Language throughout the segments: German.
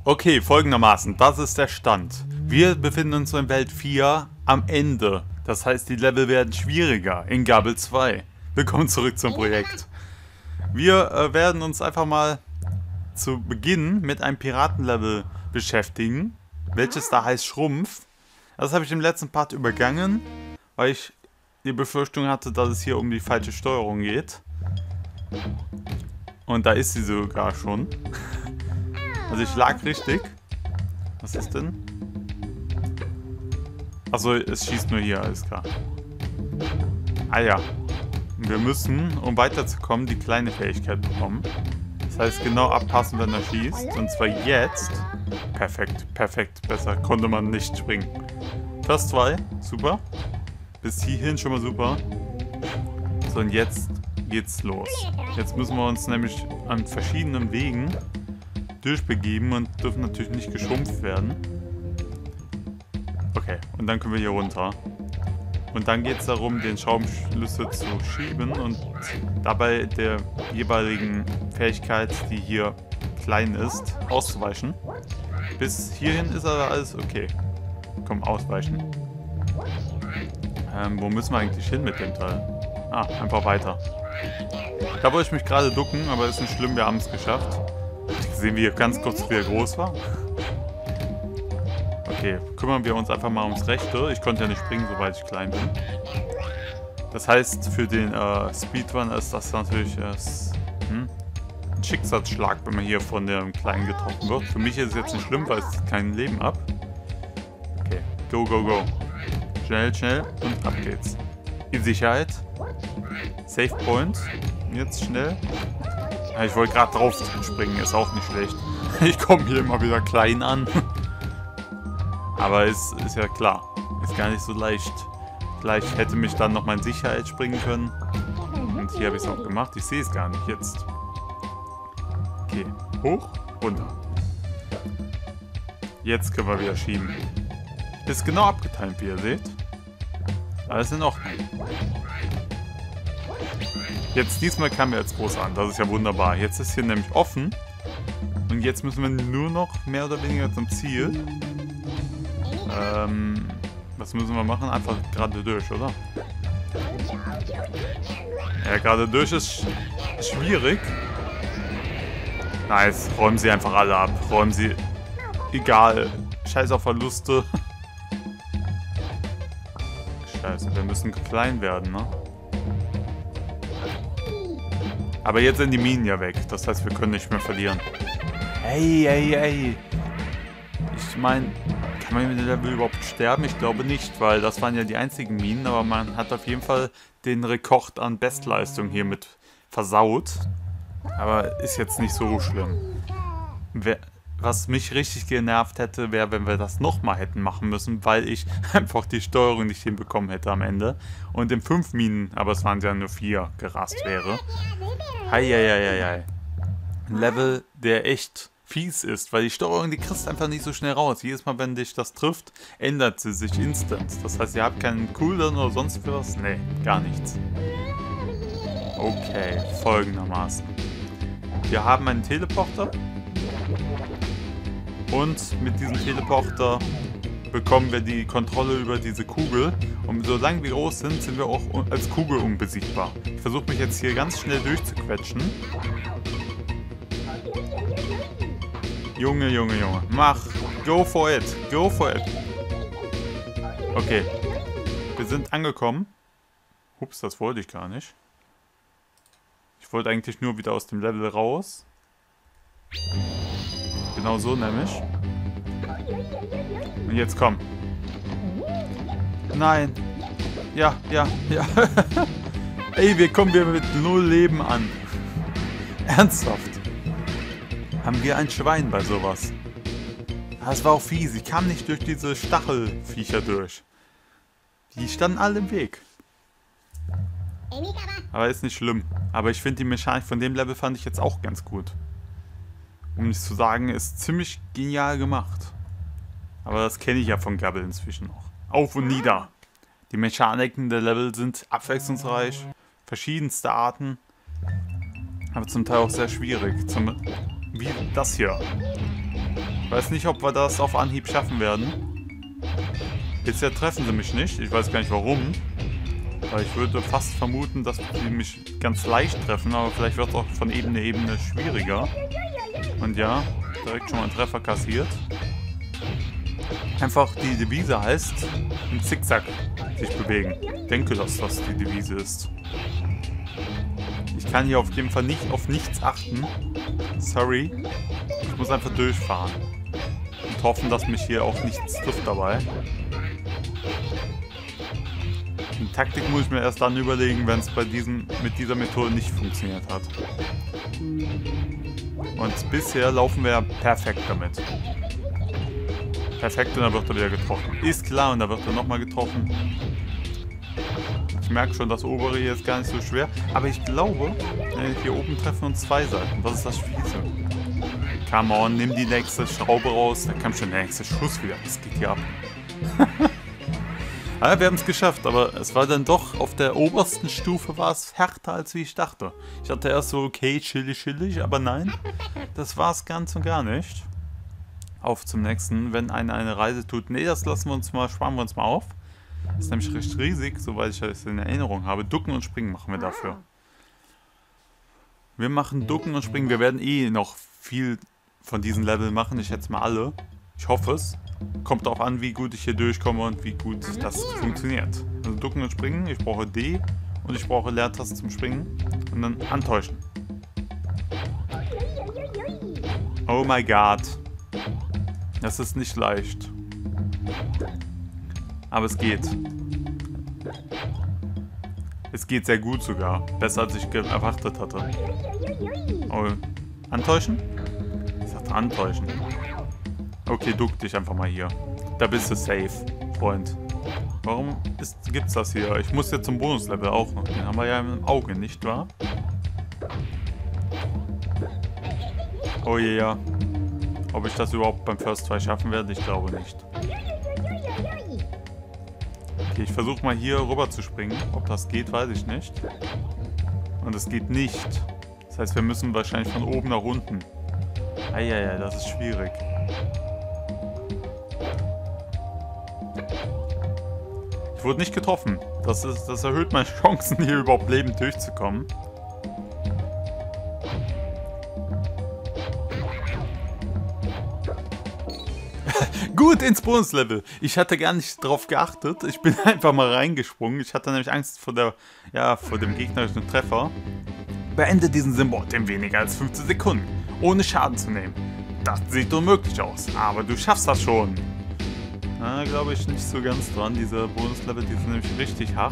Okay, folgendermaßen, das ist der Stand. Wir befinden uns in Welt 4 am Ende. Das heißt, die Level werden schwieriger in Gabel 2. Willkommen zurück zum Projekt. Wir werden uns einfach mal zu Beginn mit einem Piratenlevel beschäftigen, welches da heißt Schrumpf. Das habe ich im letzten Part übergangen, weil ich die Befürchtung hatte, dass es hier um die falsche Steuerung geht. Und da ist sie sogar schon. Also ich lag richtig. Was ist denn? Achso, es schießt nur hier, alles klar. Ah ja. Wir müssen, um weiterzukommen, die kleine Fähigkeit bekommen. Das heißt, genau abpassen, wenn er schießt. Und zwar jetzt. Perfekt, perfekt. Besser konnte man nicht springen. First 2, super. Bis hierhin schon mal super. So, und jetzt geht's los. Jetzt müssen wir uns nämlich an verschiedenen Wegen durchbegeben und dürfen natürlich nicht geschrumpft werden. Okay, und dann können wir hier runter. Und dann geht es darum, den Schraubenschlüssel zu schieben und dabei der jeweiligen Fähigkeit, die hier klein ist, auszuweichen. Bis hierhin ist aber alles okay. Komm, ausweichen. Wo müssen wir eigentlich hin mit dem Teil? Ah, einfach weiter. Da wollte ich mich gerade ducken, aber ist nicht schlimm, wir haben es geschafft. Sehen wir ganz kurz, wie er groß war. Okay, kümmern wir uns einfach mal ums Rechte. Ich konnte ja nicht springen, soweit ich klein bin. Das heißt, für den Speedrun ist das natürlich ein Schicksalsschlag, wenn man hier von dem Kleinen getroffen wird. Für mich ist es jetzt nicht schlimm, weil es zieht kein Leben ab. Okay, go, go, go. Schnell, schnell und ab geht's. In Sicherheit. Save Point. Jetzt schnell. Ja, ich wollte gerade drauf springen, ist auch nicht schlecht. Ich komme hier immer wieder klein an. Aber ist ja klar. Ist gar nicht so leicht. Gleich hätte mich dann noch mal in Sicherheit springen können. Und hier habe ich es auch gemacht. Ich sehe es gar nicht jetzt. Okay. Hoch, runter. Jetzt können wir wieder schieben. Ist genau abgetimt, wie ihr seht. Alles in Ordnung. Jetzt diesmal kam mir als groß an. Das ist ja wunderbar. Jetzt ist hier nämlich offen. Und jetzt müssen wir nur noch mehr oder weniger zum Ziel. Was müssen wir machen? Einfach gerade durch, oder? Ja, gerade durch ist schwierig. Nice. Räumen sie einfach alle ab. Räumen sie... Egal. Scheiß auf Verluste. Scheiße, wir müssen klein werden, ne? Aber jetzt sind die Minen ja weg. Das heißt, wir können nicht mehr verlieren. Hey, hey, hey. Ich meine, kann man mit dem Level überhaupt sterben? Ich glaube nicht, weil das waren ja die einzigen Minen. Aber man hat auf jeden Fall den Rekord an Bestleistung hiermit versaut. Aber ist jetzt nicht so schlimm. Was mich richtig genervt hätte, wäre, wenn wir das nochmal hätten machen müssen, weil ich einfach die Steuerung nicht hinbekommen hätte am Ende. Und in 5 Minen, aber es waren ja nur 4, gerast wäre. Heieieiei. Ein Level, der echt fies ist, weil die Steuerung, die kriegst du einfach nicht so schnell raus. Jedes Mal, wenn dich das trifft, ändert sie sich instant. Das heißt, ihr habt keinen Cooldown oder sonst was? Nee, gar nichts. Okay, folgendermaßen. Wir haben einen Teleporter. Und mit diesem Teleporter bekommen wir die Kontrolle über diese Kugel. Und solange wir groß sind, sind wir auch als Kugel unbesiegbar. Ich versuche mich jetzt hier ganz schnell durchzuquetschen. Junge, Junge, Junge. Mach. Go for it. Go for it. Okay. Wir sind angekommen. Ups, das wollte ich gar nicht. Ich wollte eigentlich nur wieder aus dem Level raus. Genau so nämlich. Und jetzt komm. Nein. Ja, ja, ja. Ey, wir kommen wieder mit 0 Leben an. Ernsthaft. Haben wir ein Schwein bei sowas? Das war auch fies. Ich kam nicht durch diese Stachelviecher durch. Die standen alle im Weg. Aber ist nicht schlimm. Aber ich finde die Mechanik von dem Level fand ich jetzt auch ganz gut. Um nicht zu sagen, ist ziemlich genial gemacht. Aber das kenne ich ja von Gabel inzwischen noch. Auf und nieder. Die Mechaniken der Level sind abwechslungsreich. Verschiedenste Arten. Aber zum Teil auch sehr schwierig. Wie das hier. Weiß nicht, ob wir das auf Anhieb schaffen werden. Bisher treffen sie mich nicht. Ich weiß gar nicht warum. Weil ich würde fast vermuten, dass sie mich ganz leicht treffen. Aber vielleicht wird es auch von Ebene schwieriger. Und ja, direkt schon mal einen Treffer kassiert. Einfach die Devise heißt, im Zickzack sich bewegen. Ich denke, dass das die Devise ist. Ich kann hier auf jeden Fall nicht auf nichts achten. Sorry. Ich muss einfach durchfahren. Und hoffen, dass mich hier auch nichts trifft dabei. Die Taktik muss ich mir erst dann überlegen, wenn es mit dieser Methode nicht funktioniert hat. Und bisher laufen wir ja perfekt damit. Perfekt und dann wird er wieder getroffen. Ist klar und da wird er nochmal getroffen. Ich merke schon, das obere hier ist gar nicht so schwer. Aber ich glaube, hier oben treffen uns zwei Seiten. Was ist das Fiese? Come on, nimm die nächste Schraube raus. Da kam schon der nächste Schuss wieder. Das geht hier ab. Ja, wir haben es geschafft, aber es war dann doch, auf der obersten Stufe war es härter, als wie ich dachte. Ich dachte erst so, okay, chillig, aber nein, das war es ganz und gar nicht. Auf zum nächsten, wenn einer eine Reise tut. Nee, das lassen wir uns mal, sparen wir uns mal auf. Das ist nämlich recht riesig, soweit ich es in Erinnerung habe. Ducken und Springen machen wir dafür. Wir machen Ducken und Springen. Wir werden eh noch viel von diesen Level machen. Ich schätze mal alle. Ich hoffe es. Kommt darauf an, wie gut ich hier durchkomme und wie gut das funktioniert. Also Ducken und Springen. Ich brauche D und ich brauche Leertaste zum Springen. Und dann antäuschen. Oh my God. Das ist nicht leicht. Aber es geht. Es geht sehr gut sogar. Besser als ich erwartet hatte. Oh. Antäuschen? Ich sagte antäuschen. Okay, duck dich einfach mal hier. Da bist du safe, Freund. Warum gibt's das hier? Ich muss jetzt zum Bonuslevel auch noch. Den haben wir ja im Auge, nicht wahr? Oh je, ja. Ob ich das überhaupt beim First Try schaffen werde? Ich glaube nicht. Okay, ich versuche mal hier rüber zu springen. Ob das geht, weiß ich nicht. Und es geht nicht. Das heißt, wir müssen wahrscheinlich von oben nach unten. Eieiei, das ist schwierig. Ich wurde nicht getroffen. Das erhöht meine Chancen, hier überhaupt lebend durchzukommen. Gut ins Bonuslevel. Ich hatte gar nicht drauf geachtet. Ich bin einfach mal reingesprungen. Ich hatte nämlich Angst vor dem gegnerischen Treffer. Beende diesen Symbol in weniger als 15 Sekunden, ohne Schaden zu nehmen. Das sieht unmöglich aus, aber du schaffst das schon. Na, glaube ich nicht so ganz dran. Diese Bonuslevel, die sind nämlich richtig hart.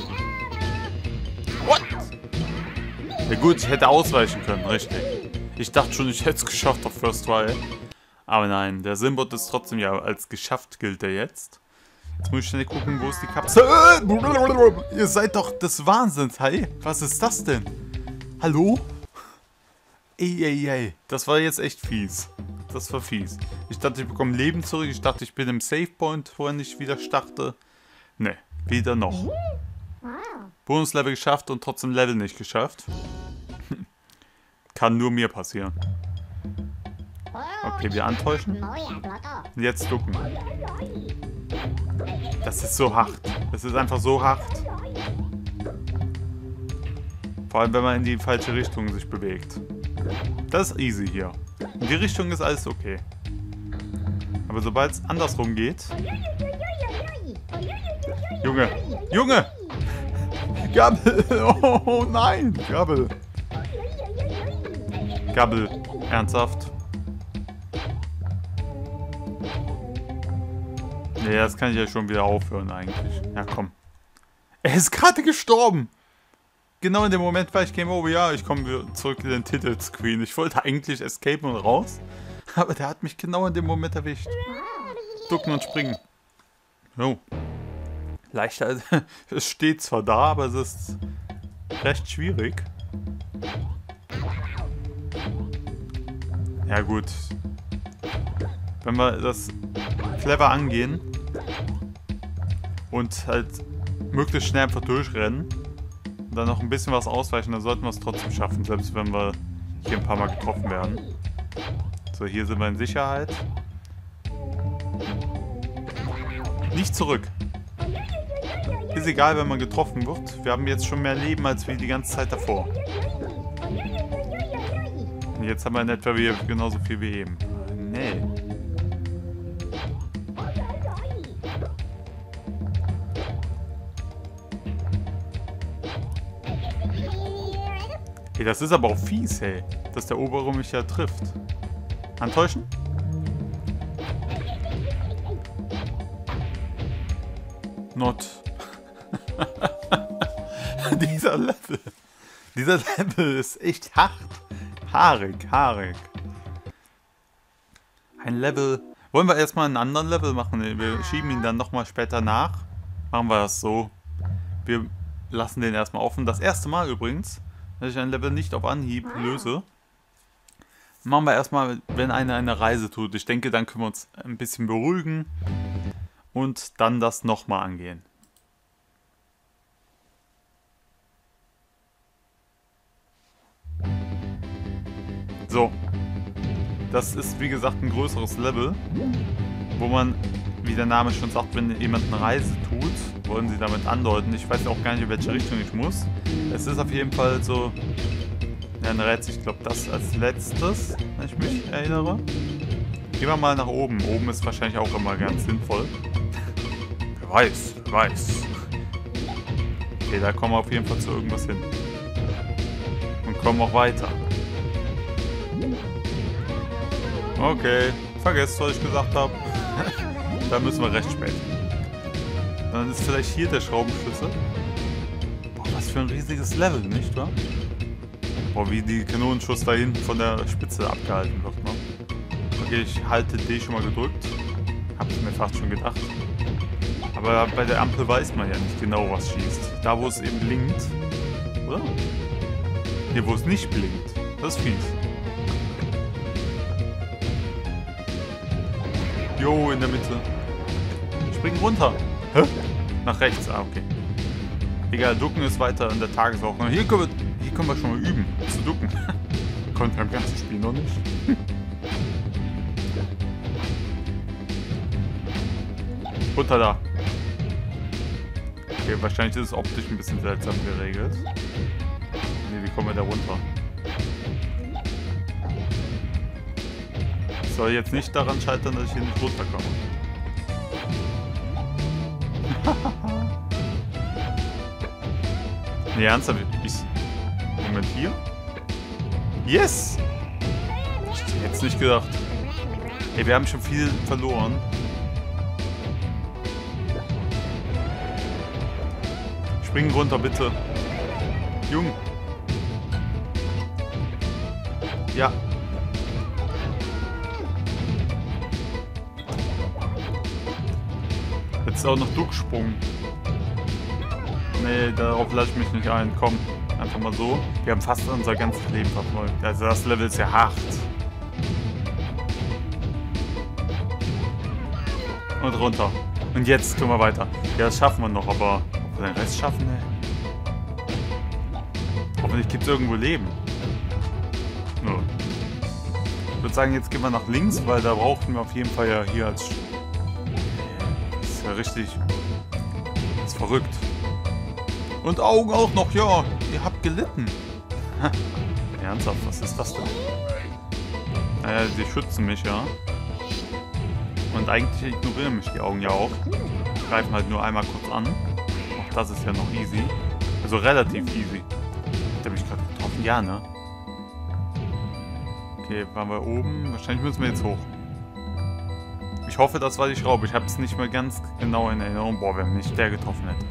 What? Ja gut, ich hätte ausweichen können, richtig. Ich dachte schon, ich hätte es geschafft auf First Try. Aber nein, der Simbot ist trotzdem ja als geschafft, gilt er jetzt. Jetzt muss ich schnell gucken, wo ist die Kapsel. Ihr seid doch des Wahnsinns, hey? Was ist das denn? Hallo? Ey. Das war jetzt echt fies. Das war fies. Ich dachte, ich bekomme Leben zurück. Ich dachte, ich bin im Save Point, vorher nicht wieder starte. Ne, weder noch. Bonuslevel geschafft und trotzdem Level nicht geschafft. Kann nur mir passieren. Okay, wir antäuschen. Jetzt ducken. Das ist so hart. Das ist einfach so hart. Vor allem, wenn man in die falsche Richtung sich bewegt. Das ist easy hier. In die Richtung ist alles okay. Aber sobald es andersrum geht... Junge! Gabbel! Oh nein! Gabbel! Ernsthaft? Nee, das kann ich ja schon wieder aufhören eigentlich. Ja, komm. Er ist gerade gestorben! Genau in dem Moment war ich Game Over. Ja, ich komme wieder zurück in den Titelscreen. Ich wollte eigentlich escapen und raus. Aber der hat mich genau in dem Moment erwischt. Ducken und springen. Jo. Leichter. Es steht zwar da, aber es ist recht schwierig. Ja gut. Wenn wir das clever angehen und halt möglichst schnell einfach durchrennen und dann noch ein bisschen was ausweichen, dann sollten wir es trotzdem schaffen, selbst wenn wir hier ein paar Mal getroffen werden. So, hier sind wir in Sicherheit. Nicht zurück. Ist egal, wenn man getroffen wird. Wir haben jetzt schon mehr Leben als wir die ganze Zeit davor. Und jetzt haben wir in etwa genauso viel wie eben. Nee. Ey, das ist aber auch fies, ey. Dass der obere mich ja trifft. Antäuschen? Not. Dieser Level. Dieser Level ist echt hart. Haarig. Ein Level. Wollen wir erstmal einen anderen Level machen? Wir schieben ihn dann nochmal später nach. Machen wir das so. Wir lassen den erstmal offen. Das erste Mal übrigens, dass ich ein Level nicht auf Anhieb löse. Machen wir erstmal, wenn einer eine Reise tut. Ich denke, dann können wir uns ein bisschen beruhigen. Und dann das nochmal angehen. So. Das ist wie gesagt ein größeres Level. Wo man, wie der Name schon sagt, wenn jemand eine Reise tut, wollen sie damit andeuten. Ich weiß auch gar nicht, in welche Richtung ich muss. Es ist auf jeden Fall so... Ja, ein Rätsel. Ich glaube, das als letztes, wenn ich mich erinnere. Gehen wir mal nach oben. Oben ist wahrscheinlich auch immer ganz sinnvoll. Wer weiß. Okay, da kommen wir auf jeden Fall zu irgendwas hin. Und kommen auch weiter. Okay, vergesst, was ich gesagt habe. Da müssen wir recht spät. Dann ist vielleicht hier der Schraubenschlüssel. Boah, was für ein riesiges Level, nicht wahr? Boah, wie die Kanonenschuss da hinten von der Spitze abgehalten wird, ne? Okay, ich halte D schon mal gedrückt. Hab's mir fast schon gedacht. Aber bei der Ampel weiß man ja nicht genau, was schießt. Da, wo es eben blinkt. Oder? Hier, wo es nicht blinkt. Das ist fies. Jo, in der Mitte. Spring runter. Hä? Nach rechts. Ah, okay. Egal, ducken ist weiter in der Tagesordnung. Hier können wir schon mal üben, zu ducken. Konnten wir im ganzen Spiel noch nicht. Runter da. Okay, wahrscheinlich ist es optisch ein bisschen seltsam geregelt. Ne, wie kommen wir da runter? Ich soll jetzt nicht daran scheitern, dass ich hier nicht runterkomme. Ne, ernsthaft? Moment, hier? Yes! Ich hätte jetzt nicht gedacht. Ey, wir haben schon viel verloren. Springen runter, bitte. Jung. Ja. Jetzt auch noch Ducksprung. Nee, darauf lasse ich mich nicht ein. Komm, einfach mal so. Wir haben fast unser ganzes Leben verfolgt. Also das Level ist ja hart. Und runter. Und jetzt können wir weiter. Ja, das schaffen wir noch, aber ob wir den Rest schaffen, ey? Hoffentlich gibt es irgendwo Leben. No. Ich würde sagen, jetzt gehen wir nach links, weil da brauchten wir auf jeden Fall ja hier als... Das ist ja richtig... Das ist verrückt. Und Augen auch noch, ja. Ihr habt gelitten. Ernsthaft, was ist das denn? Naja, die schützen mich, ja. Und eigentlich ignorieren mich die Augen ja auch. Greifen halt nur einmal kurz an. Auch das ist ja noch easy. Also relativ easy. Hat er mich gerade getroffen? Ja, ne? Okay, waren wir oben. Wahrscheinlich müssen wir jetzt hoch. Ich hoffe, das war die Schraube. Ich habe es nicht mehr ganz genau in Erinnerung. Boah, wenn mich der getroffen hätte.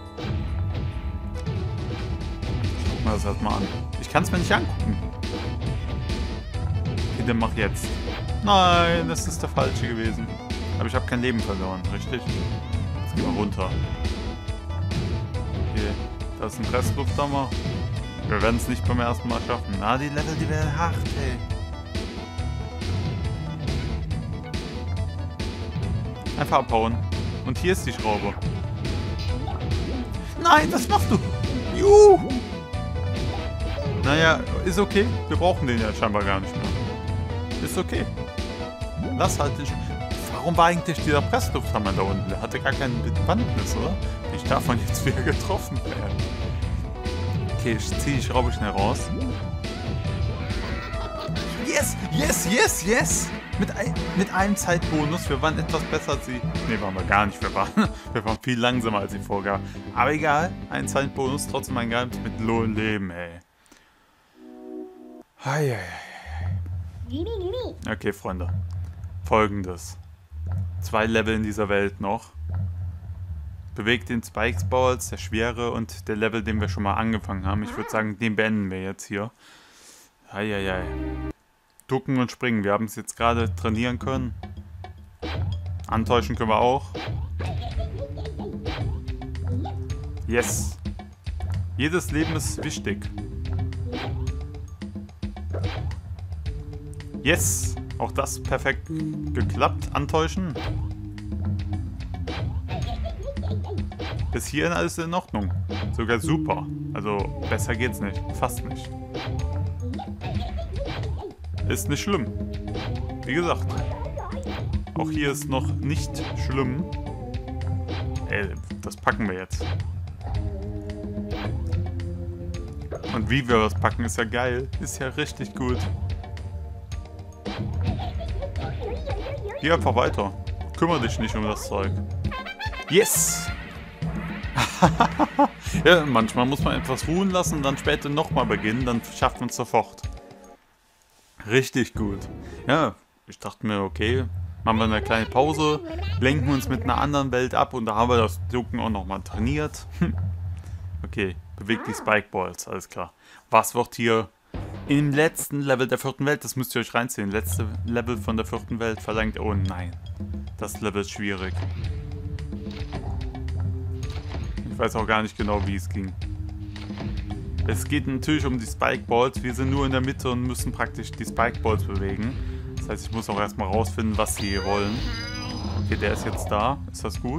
Guck mal das halt mal an. Ich kann es mir nicht angucken. Okay, dann mach jetzt. Nein, das ist der falsche gewesen. Aber ich habe kein Leben verloren, richtig? Jetzt gehen wir runter. Okay, da ist ein Presslufthammer. Wir werden es nicht beim ersten Mal schaffen. Na, die Level, die werden hart, ey. Einfach abhauen. Und hier ist die Schraube. Nein, was machst du? Juhu! Naja, ist okay. Wir brauchen den ja scheinbar gar nicht mehr. Ist okay. Lass halt den... Warum war eigentlich dieser Presslufthammer da unten? Der hatte gar keine Bewandtnis, oder? Ich darf man jetzt wieder getroffen werden. Okay, ich ziehe die Schraube schnell raus. Yes, yes, yes, yes! Mit einem Zeitbonus. Wir waren etwas besser als sie. Ne, waren wir gar nicht. Wir waren viel langsamer als die Vorgabe. Aber egal. Ein Zeitbonus. Trotzdem ein Geheimnis mit Leben, ey. Okay, Freunde. Folgendes. 2 Level in dieser Welt noch. Bewegt den Spikes Balls, der schwere und der Level, den wir schon mal angefangen haben. Ich würde sagen, den beenden wir jetzt hier. Ducken und springen. Wir haben es jetzt gerade trainieren können. Antäuschen können wir auch. Yes. Jedes Leben ist wichtig. Yes. Auch das perfekt geklappt. Antäuschen. Bis hierhin alles in Ordnung. Sogar super. Also besser geht's nicht. Fast nicht. Ist nicht schlimm. Wie gesagt. Auch hier ist noch nicht schlimm. Ey, das packen wir jetzt. Und wie wir das packen, ist ja geil. Ist ja richtig gut. Geh einfach weiter. Kümmere dich nicht um das Zeug. Yes! Ja, manchmal muss man etwas ruhen lassen und dann später nochmal beginnen. Dann schafft man es sofort. Richtig gut. Ja, ich dachte mir, okay, machen wir eine kleine Pause, lenken uns mit einer anderen Welt ab und da haben wir das Ducken auch nochmal trainiert. Okay, bewegt die Spike Balls, alles klar. Was wird hier im letzten Level der 4. Welt, das müsst ihr euch reinziehen, letzte Level von der 4. Welt verlangt, oh nein, das Level ist schwierig. Ich weiß auch gar nicht genau, wie es ging. Es geht natürlich um die Spike Balls. Wir sind nur in der Mitte und müssen praktisch die Spike Balls bewegen. Das heißt, ich muss auch erstmal rausfinden, was sie wollen. Okay, der ist jetzt da. Ist das gut?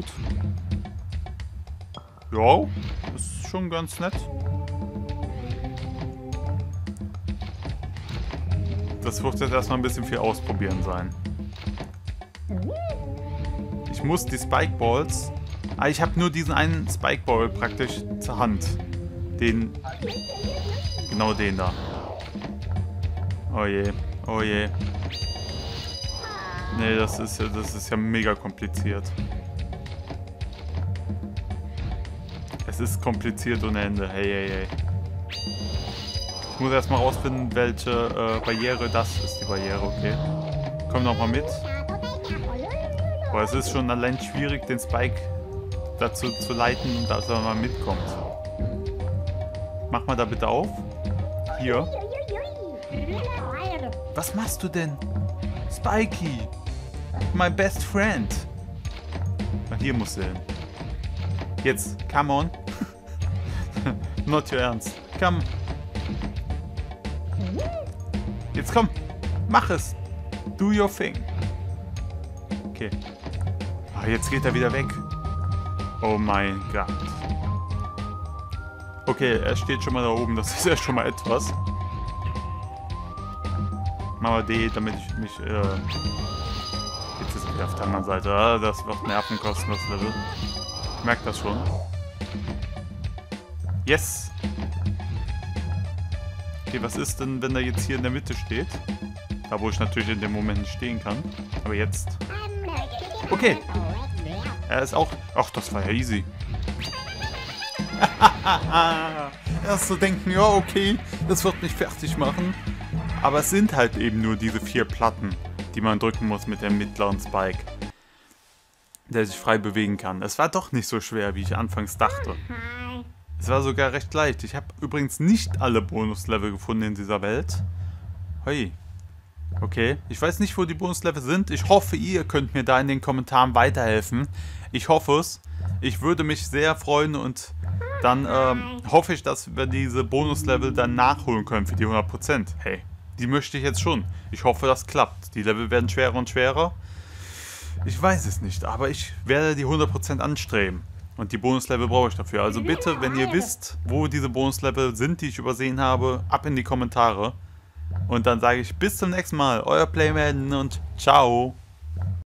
Ja, ist schon ganz nett. Das wird jetzt erstmal ein bisschen viel ausprobieren sein. Ich muss die Spike Balls... Ah, ich habe nur diesen einen Spike Ball praktisch zur Hand. Den... Genau den da. Oh je, oh je. Nee, das ist ja mega kompliziert. Es ist kompliziert ohne Ende. Hey. Ich muss erstmal rausfinden, welche Barriere das ist, die Barriere, okay. Komm noch mal mit. Aber es ist schon allein schwierig, den Spike dazu zu leiten, dass er mal mitkommt. Mach mal da bitte auf. Hier. Was machst du denn? Spikey! My best friend! Hier musst du hin. Jetzt, come on. Not your ernst. Komm. Jetzt komm. Mach es. Do your thing. Okay. Ah, jetzt geht er wieder weg. Oh mein Gott. Okay, er steht schon mal da oben. Das ist ja schon mal etwas. Machen wir D, damit ich mich... Jetzt ist er wieder auf der anderen Seite. Ah, das wird Nerven kosten, das Level. Ich merke das schon. Yes! Okay, was ist denn, wenn er jetzt hier in der Mitte steht? Da, wo ich natürlich in dem Moment nicht stehen kann. Aber jetzt... Okay! Er ist auch... Ach, das war ja easy. Erst so denken, ja okay, das wird mich fertig machen. Aber es sind halt eben nur diese 4 Platten, die man drücken muss mit dem mittleren Spike, der sich frei bewegen kann. Es war doch nicht so schwer, wie ich anfangs dachte. Es war sogar recht leicht. Ich habe übrigens nicht alle Bonuslevel gefunden in dieser Welt. Hui. Okay, ich weiß nicht, wo die Bonuslevel sind. Ich hoffe, ihr könnt mir da in den Kommentaren weiterhelfen. Ich hoffe es. Ich würde mich sehr freuen und dann hoffe ich, dass wir diese Bonuslevel dann nachholen können für die 100%. Hey, die möchte ich jetzt schon. Ich hoffe, das klappt. Die Level werden schwerer und schwerer. Ich weiß es nicht, aber ich werde die 100% anstreben. Und die Bonuslevel brauche ich dafür. Also bitte, wenn ihr wisst, wo diese Bonuslevel sind, die ich übersehen habe, ab in die Kommentare. Und dann sage ich bis zum nächsten Mal. Euer Playman und ciao.